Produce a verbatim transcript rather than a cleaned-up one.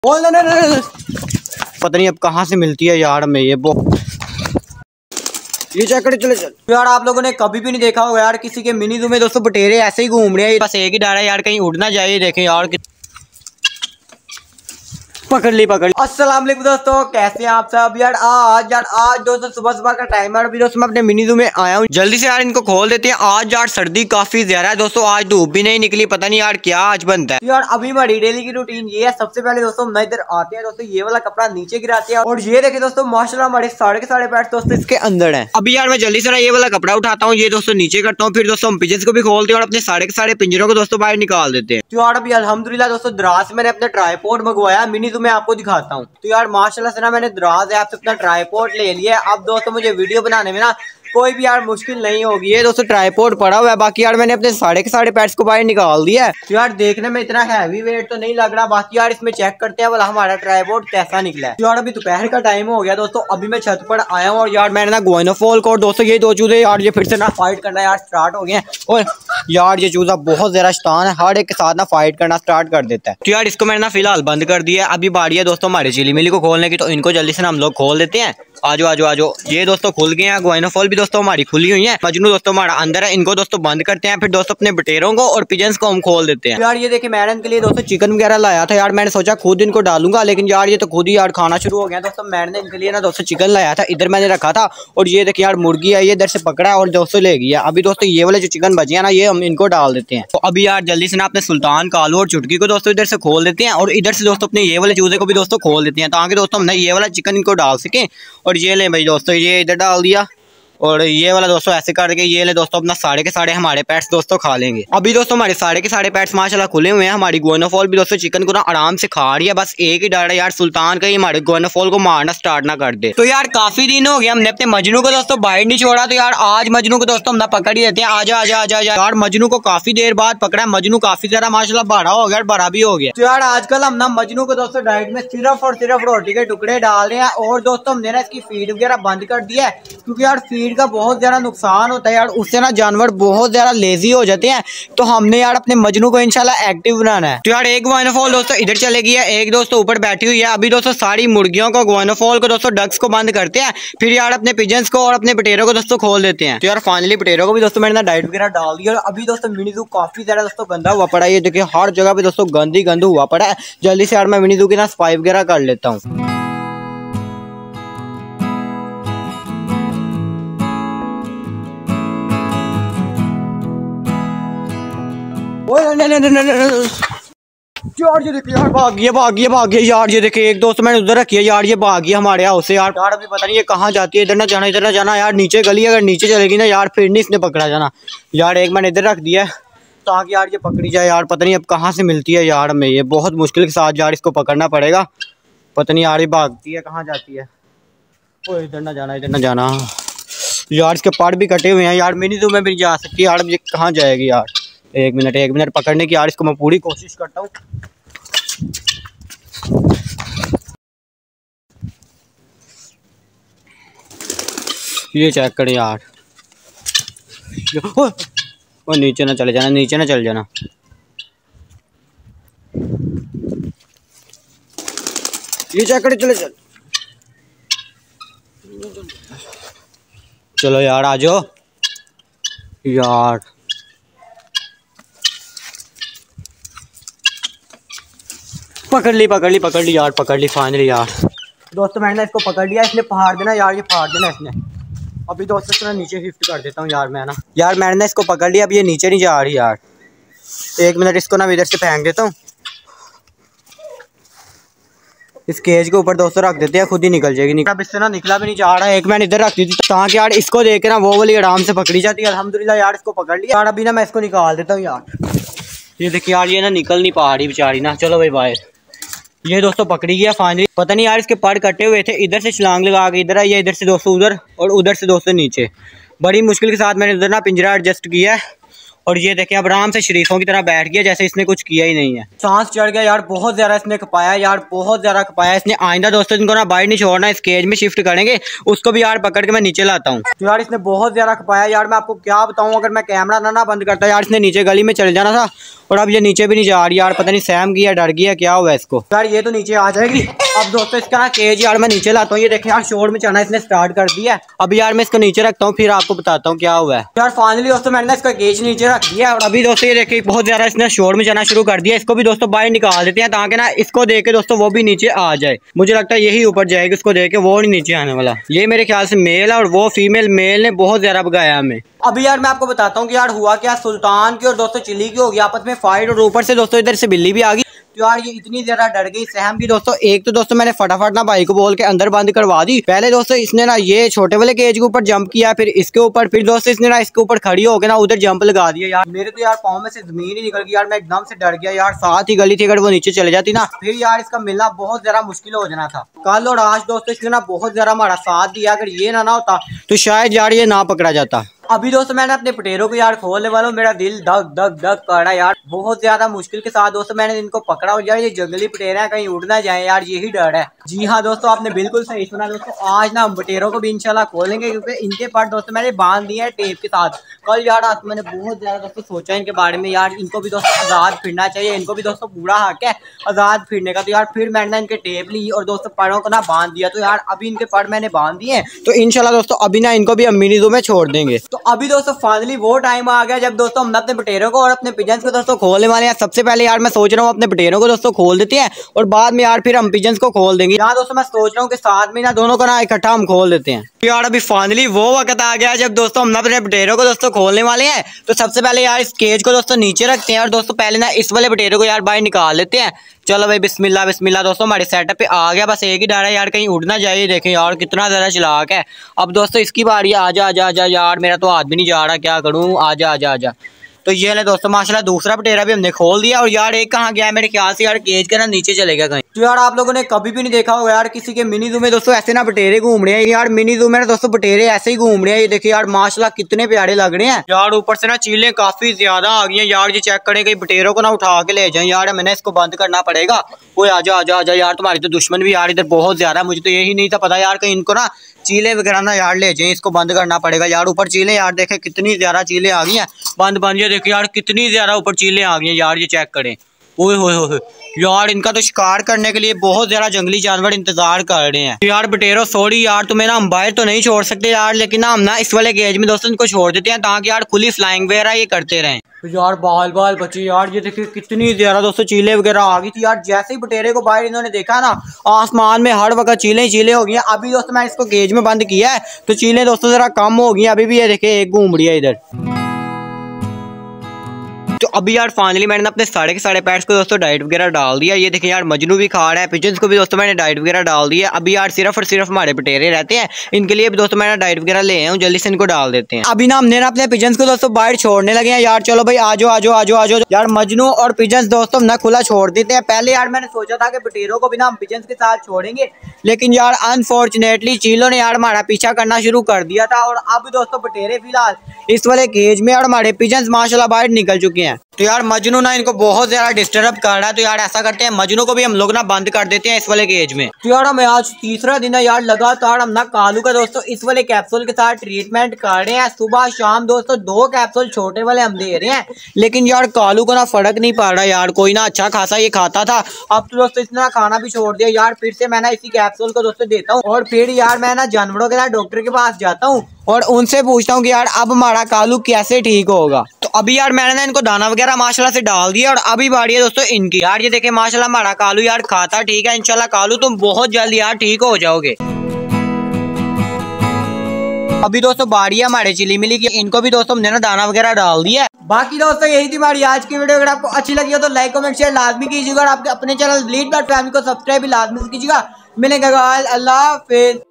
पता नहीं अब कहाँ से मिलती है यार में ये वो ये चेक करे चले चल यार। आप लोगों ने कभी भी नहीं देखा होगा यार किसी के मिनी जू में दोस्तों बटेरे ऐसे ही घूम रहे हैं, बस एक ही डारा है यार, कहीं उड़ ना जाए। देखें यार पकड़ ली पकड़ ली। अस्सलाम वालेकुम दोस्तों, कैसे हैं आप सब यार। आज यार आज दोस्तों सुबह सुबह का टाइम है और दोस्तों मैं अपने मिनी जू में आया हूँ। जल्दी से यार इनको खोल देते हैं। आज यार सर्दी काफी ज्यादा है दोस्तों, आज धूप भी नहीं निकली, पता नहीं यार क्या आज बनता है यार। अभी हमारी डेली की रूटीन ये है, सबसे पहले दोस्तों हम इधर आते हैं दोस्तों, ये वाला कपड़ा नीचे गिराते हैं और ये देखे दोस्तों माशाल्लाह हमारे साढ़े के साढ़े पैर दोस्तों इसके अंदर है। अभी यार मैं जल्दी से ये वाला कपड़ा उठाता हूँ, ये दोस्तों नीचे करता हूँ, फिर दोस्तों हम पिजन्स को भी खोलते हैं और अपने साढ़े के साढ़े पिंजरों को दोस्तों बाहर निकाल देते हैं। तो यार अभी अल्हम्दुलिल्लाह दोस्तों दराज से मैंने अपना ट्राइपॉड मंगवाया, मिनी जू में आपको दिखाता हूँ। तो यार माशाल्लाह से ना मैंने दराज ऐप से अपना ट्राइपॉड ले लिया है। अब दोस्तों मुझे वीडियो बनाने में ना कोई भी यार मुश्किल नहीं होगी। ये दोस्तों ट्राइपॉड पड़ा हुआ है, बाकी यार मैंने अपने साढ़े के साढ़े पैड्स को बाहर निकाल दिया है। तो यार देखने में इतना हैवी वेट तो नहीं लग रहा, बाकी यार इसमें चेक करते हैं वाला हमारा ट्राइपॉड कैसा निकला है। तो यार अभी दोपहर का टाइम हो गया दोस्तों, अभी मैं छत पर आया हूँ और यार मैंने ना गोइनोफॉल को दोस्तों ये दो चूजे यार ये फिर से ना फाइट करना यार स्टार्ट हो गए हैं। और यार ये चूजा बहुत ज्यादा शैतान है, हर एक के साथ ना फाइट करना स्टार्ट कर देता है। तो यार इसको मैंने ना फिलहाल बंद कर दिया। अभी बारी है दोस्तों हमारे चिली मिली को खोलने की, तो इनको जल्दी से ना हम लोग खोल देते हैं। आजो आजो आजो, ये दोस्तों खुल गए हैं। गोइनोफॉल भी दोस्तों हमारी खुली हुई है, मजनू दोस्तों हमारा अंदर है। इनको दोस्तों बंद करते हैं, फिर दोस्तों अपने बटेरों को और पिजन्स को हम खोल देते हैं। यार ये देखिए मैंने इनके लिए दोस्तों चिकन वगैरह लाया था यार, मैंने सोचा खुद इनको डालूंगा, लेकिन यार ये तो खुद ही यार खाना शुरू हो गया दोस्तों। मैंने इनके लिए ना दोस्तों चिकन लाया था, इधर मैंने रखा था और ये देखिए यार मुर्गी है, ये इधर से पकड़ा है और दोस्तों ले गया। अभी दोस्तों ये वाले जो चिकन बचे हैं ना ये हम इनको डाल देते हैं। तो अभी यार जल्दी से ना अपने सुल्तान, कालू और चुटकी को दोस्तों इधर से खोल देते हैं और इधर से दोस्तों अपने ये वाले चूजे को भी दोस्तों खोल देते हैं, ताकि दोस्तों हमने ये वाला चिकन इनको डाल सकें। और ये ले भाई दोस्तों ये इधर डाल दिया और ये वाला दोस्तों ऐसे करके ये ले दोस्तों अपना साढ़े के साढ़े हमारे पैट्स दोस्तों खा लेंगे। अभी दोस्तों हमारे साढ़े के साढ़े पैट्स माशाल्लाह खुले हुए हैं। हमारी गोइनोफॉल भी दोस्तों चिकन को ना आराम से खा रही है, बस एक ही डर है यार सुल्तान का ही हमारे गोइनोफॉल को मारना स्टार्ट ना कर दे। तो यार काफी दिन हो गया हमने अपने मजनू को दोस्तों बाहर नहीं छोड़ा, तो यार आज मजनू को दोस्तों हम ना पकड़ ही देते हैं। आजा आजा आजा यार, मजनू को काफी देर बाद पकड़ा है। मजनू काफी ज्यादा माशाल्लाह बड़ा हो गया, बड़ा भी हो गया। तो यार आजकल हम ना मजनू को दोस्तों डाइट में सिर्फ और सिर्फ रोटी के टुकड़े डाल रहे हैं और दोस्तों हमने ना इसकी फीड वगैरह बंद कर दिया है, क्योंकि यार फीड का बहुत ज्यादा नुकसान होता है यार, उससे ना जानवर बहुत ज्यादा लेजी हो जाते हैं। तो हमने यार अपने मजनू को इंशाल्लाह एक्टिव बनाना है। तो यार एक गोइनोफॉल दोस्तों इधर चले गई है, एक दोस्तों ऊपर बैठी हुई है। अभी दोस्तों सारी मुर्गियों को, गोइनोफॉल को दोस्तों डक्स को बंद करते हैं, फिर यार अपने पिजन्स को और अपने बटेरों को दोस्तों खोल देते हैं। तो यार फाइनली बटेरों को भी दोस्तों मैंने ना डाइट वगैरह डाल दी। और अभी दोस्तों मिनी जू काफी ज्यादा दोस्तों गंदा हुआ पड़ा है, ये देखिए हर जगह पे दोस्तों गंद ही गंद हुआ पड़ा है। जल्दी से यार मैं मिनी जू की ना सफाई वगैरह कर लेता हूँ। यार ये देखिए यार भाग गया भाग गया भाग गया यार, ये देखिए एक दोस्त मैंने उधर रखी है यार, ये भाग गया हमारे हाउस से यार। यार अभी पता नहीं ये कहाँ जाती है, इधर ना जाना इधर ना जाना यार, नीचे गली अगर नीचे चलेगी ना यार फिर नहीं इसने पकड़ा जाना यार। एक मैंने इधर रख दिया है ताकि यार ये पकड़ी जाए यार, पता नहीं अब कहाँ से मिलती है यार में ये, बहुत मुश्किल के साथ यार इसको पकड़ना पड़ेगा। पता नहीं यार ये भागती है कहाँ जाती है। ओ इधर ना जाना इधर ना जाना यार, इसके पार्ट भी कटे हुए हैं यार, मिनी जू में भी जा सकती है यार, ये कहाँ जाएगी यार। एक मिनट एक मिनट पकड़ने की यार, इसको मैं पूरी कोशिश करता हूँ। ये चेक करें यार, वो नीचे ना चले जाना, नीचे ना चल जाना। ये चेक करें चले चल चलो यार आ जाओ यार। पकड़ ली पकड़ ली पकड़ ली यार, पकड़ ली फाइनली यार। दोस्तों मैंने इसको पकड़ लिया, इसने फाड़ देना यार, ये फाड़ देना इसने। अभी दोस्तों इसको ना नीचे शिफ्ट कर देता हूँ यार मैं ना। यार मैंने ना इसको पकड़ लिया, अब ये नीचे नहीं जा रही यार। एक मिनट इसको ना इधर से फेंक देता हूँ, इस केज के ऊपर दोस्तों रख देते हैं, खुद ही निकल जाएगी। अब इससे ना निकला भी नहीं जा रहा है। एक मैंने इधर रख दी थी ताकि यार इसको देख के ना वो वाली आराम से पकड़ी जाती है। अल्हम्दुलिल्लाह यार इसको पकड़ लिया यार। अभी ना मैं इसको निकाल देता हूँ यार। ये देखिए यार ये ना निकल नहीं पा रही बेचारी ना। चलो भाई बाहर, ये दोस्तों पकड़ी गया फाइनली। पता नहीं यार इसके पर कटे हुए थे, इधर से छलांग लगा के इधर आई है, इधर से दोस्तों उधर और उधर से दोस्तों नीचे। बड़ी मुश्किल के साथ मैंने उधर ना पिंजरा एडजस्ट किया है और ये देखें अब आराम से शरीफों की तरह बैठ गया जैसे इसने कुछ किया ही नहीं है। सांस चढ़ गया यार, बहुत ज्यादा इसने खपाया यार, बहुत ज्यादा खपाया इसने। आइंदा दोस्तों इनको ना बाहर नहीं छोड़ना, इस केज में शिफ्ट करेंगे, उसको भी यार पकड़ के मैं नीचे लाता हूँ। तो यार इसने बहुत ज्यादा खपाया यार, मैं आपको क्या बताऊँ, अगर मैं कैमरा ना ना बंद करता यार इसने नीचे गली में चले जाना था। और अब ये नीचे भी नहीं जा रही यार, पता नहीं सहम गया, डर गया, क्या हुआ इसको। यार ये तो नीचे आ जाएगी। अब दोस्तों इसका ना केज यार मैं नीचे लाता हूँ। ये देखें यार शोर में चढ़ना इसने स्टार्ट कर दिया है। अब यार मैं इसको नीचे रखता हूँ, फिर आपको बताता हूँ क्या हुआ है। यार फाइनली दोस्तों मैंने इसका केज नीचे रख दिया। और अभी दोस्तों ये देखिए बहुत ज्यादा इसने शोर में जाना शुरू कर दिया। इसको भी दोस्तों बाहर निकाल देते हैं ताकि ना इसको देख के दोस्तों वो भी नीचे आ जाए। मुझे लगता है यही ऊपर जाएगी, उसको देख के वो नहीं नीचे आने वाला। ये मेरे ख्याल से मेल है और वो फीमेल। मेल ने बहुत ज्यादा भगाया हमें। अभी यार मैं आपको बताता हूँ कि यार हुआ क्या, सुल्तान की और दोस्तों चिली की हो गई आपस में फाइट। और ऊपर से दोस्तों इधर से बिल्ली भी आ गई। तो यार ये इतनी ज्यादा डर गई, सहम की दोस्तों। एक तो दोस्तों मैंने फटाफट ना भाई को बोल के अंदर बंद करवा दी। पहले दोस्तों इसने ना ये छोटे वाले केज के ऊपर जंप किया, फिर इसके ऊपर, फिर दोस्तों इसने ना इसके ऊपर खड़ी होकर ना उधर जंप लगा दिया। यार मेरे तो यार पाँव में से जमीन ही निकल गई यार, मैं एकदम से डर गया यार। साथ ही गली थी, अगर वो नीचे चले जाती ना फिर यार इसका मिलना बहुत ज्यादा मुश्किल हो जाना था। कल और आज दोस्तों इसने ना बहुत ज्यादा हमारा साथ दिया। अगर ये ना ना होता तो शायद यार ये ना पकड़ा जाता। अभी दोस्तों मैंने अपने पटेरों को यार खोलने वाला हूँ, मेरा दिल धक धक धक कर रहा है यार, बहुत ज्यादा मुश्किल के साथ दोस्तों मैंने इनको पकड़ा। और यार ये जंगली पटेर है, कहीं उड़ ना जाए यार, यही डर है। जी हाँ दोस्तों आपने बिल्कुल सही सुना दोस्तों, आज ना हम पटेरों को भी इंशाल्लाह खोलेंगे, क्योंकि इनके पर दोस्तों मैंने बांध दिए हैं टेप के साथ। कल यार आज मैंने बहुत ज्यादा दोस्तों सोचा इनके बारे में यार, इनको भी दोस्तों आजाद फिरना चाहिए, इनको भी दोस्तों पूरा हक है आजाद फिरने का। तो यार फिर मैंने इनके टेप ली और दोस्तों पड़ों को ना बांध दिया। तो यार अभी इनके पड़ मैंने बांध दिए, तो इंशाल्लाह दोस्तों अभी ना इनको भी अम्मीनी ज़ू में छोड़ देंगे। तो अभी दोस्तों फाइनली वो टाइम आ गया जब दोस्तों हम अपने पटेरों को और अपने पिजन्स को दोस्तों खोलने वाले हैं। सबसे पहले यार मैं सोच रहा हूँ अपने पटेरों को दोस्तों खोल देते हैं और बाद में यार फिर हम पिजन्स को खोल देंगे। यहाँ दोस्तों मैं सोच रहा हूँ कि साथ में ना दोनों को ना इकट्ठा हम खोल देते हैं। यार अभी फाइनली वो वक्त आ गया जब दोस्तों हम अपने पटेरों को दोस्तों खोलने वाले हैं। तो सबसे पहले यार इस केज को दोस्तों नीचे रखते हैं और दोस्तों पहले ना इस वाले पटेरों को यार बाहर निकाल लेते हैं। चलो भाई बिस्मिल्लाह बिस्मिल्लाह। दोस्तों हमारे सेटअप पे आ गया, बस एक ही डर है यार कहीं उड़ ना जाए। देखें यार कितना ज्यादा चालाक है। अब दोस्तों इसकी बारी, आजा आजा आजा यार, मेरा तो हाथ भी नहीं जा रहा, क्या करूं, आजा आजा आजा। तो ये ले दोस्तों माशाल्लाह दूसरा पटेरा भी हमने खोल दिया। और यार एक कहाँ गया है, मेरे ख्याल से यार केज के ना नीचे चले गया कहीं। तो यार आप लोगों ने कभी भी नहीं देखा होगा यार किसी के मिनी ज़ू में दोस्तों ऐसे ना पटेरे घूम रहे हैं। यार मिनी ज़ू में ना दोस्तों पटेरे ऐसे ही घूम रहे हैं। ये देखिए यार माशाल्लाह कितने प्यारे लग रहे हैं यार। ऊपर से ना चीलें काफी ज्यादा आ गई हैं यार। ये चेक करें कहीं पटेरों को ना उठा के ले जाए यार, मैंने इसको बंद करना पड़ेगा। वो आजा आजा आजा यार, तुम्हारी तो दुश्मन भी यार इधर बहुत ज्यादा। मुझे तो यही नहीं था पता यार कहीं इनको ना चीले वगैरह ना यार ले जाए, इसको बंद करना पड़ेगा यार। ऊपर चीले यार देखे कितनी ज्यादा चीले आ गई हैं, बंद बंद। ये देखिए यार कितनी ज्यादा ऊपर चीले आ गई हैं यार, ये चेक करें। ओए होए होए यार, इनका तो शिकार करने के लिए बहुत ज्यादा जंगली जानवर इंतजार कर रहे हैं। यार बटेरो सॉरी यार, तुम्हें ना हम बाहर तो नहीं छोड़ सकते यार, लेकिन ना हम ना इस वाले केज में दोस्तों इनको छोड़ देते हैं ताकि यार खुली फ्लाइंग वगैरह ये करते रहें। तो यार बाल बाल बचे यार, ये देखिए कितनी ज्यादा दोस्तों चीले वगैरह आ गई थी यार। जैसे ही बटेरे को बाहर इन्होंने देखा ना, आसमान में हर वक्त चीले चीले हो गई हैं। अभी दोस्तों मैं इसको केज में बंद किया है तो चीले दोस्तों जरा कम हो गई। अभी भी ये देखिए एक घूम रही है इधर। तो अभी यार फाइनली मैंने अपने साढ़े के साढ़े पैट्स को दोस्तों डाइट वगैरह डाल दिया। ये देखिए यार मजनू भी खा रहा है, पिजन्स को भी दोस्तों मैंने डाइट वगैरह डाल दिया। अभी यार सिर्फ और सिर्फ हमारे पटेरे रहते हैं, इनके लिए भी दोस्तों मैंने डाइट वगैरह ले आया हूँ, जल्दी से इनको डाल देते हैं। अभी ना हमने ना अपने पिजन्स को दोस्तों बाहर छोड़ने लगे हैं यार। चलो भाई आजो आजो आजो आजो यार, मजनू और पिजन्स दोस्तों ना खुला छोड़ देते हैं। पहले यार मैंने सोचा था कि पटेरों को भी ना हम पिजन्स के साथ छोड़ेंगे, लेकिन यार अनफॉर्चुनेटली चीलों ने यार हमारा पीछा करना शुरू कर दिया था। और अब दोस्तों पटेरे फिलहाल इस वाले केज में और हमारे पिजन्स माशाल्लाह बाहर निकल चुके हैं। तो यार मजनू ना इनको बहुत ज्यादा डिस्टर्ब कर रहा है। तो यार ऐसा करते हैं मजनू को भी हम लोग ना बंद कर देते हैं इस वाले केज में। तो यार हमें आज तीसरा दिन है यार, लगातार हम ना कालू का दोस्तों इस वाले कैप्सूल के साथ ट्रीटमेंट कर रहे हैं। सुबह शाम दोस्तों दो कैप्सूल छोटे वाले हम दे रहे हैं, लेकिन यार कालू को ना फर्क नहीं पड़ रहा यार। कोई ना अच्छा खासा ये खाता था, अब तो दोस्तों इसने ना खाना भी छोड़ दिया यार। फिर से मैं ना इसी कैप्सूल को दोस्तों देता हूँ और फिर यार मैं ना जानवरों के साथ डॉक्टर के पास जाता हूँ और उनसे पूछता हूँ कि यार अब हमारा कालू कैसे ठीक होगा। तो अभी यार मैंने ना इनको दाना वगैरह माशाल्लाह से डाल दिया और अभी बारी है दोस्तों इनकी। यार ये देखे माशाल्लाह हमारा कालू यार खाता ठीक है। इंशाल्लाह कालू तुम बहुत जल्द यार ठीक हो जाओगे। अभी दोस्तों बारी है हमारे चिली मिली की, इनको भी दोस्तों हमने ना दाना वगैरह डाल दिया। बाकी दोस्तों यही थी हमारी आज की वीडियो। अगर आपको अच्छी लगी हो तो लाइक कमेंट शेयर लाजमी कीजिएगा और आपके अपने चैनल ब्लीड ब्लड फैमिली को सब्सक्राइब भी लाजमी कीजिएगा। मिलेंगे, अल्लाह हाफिज।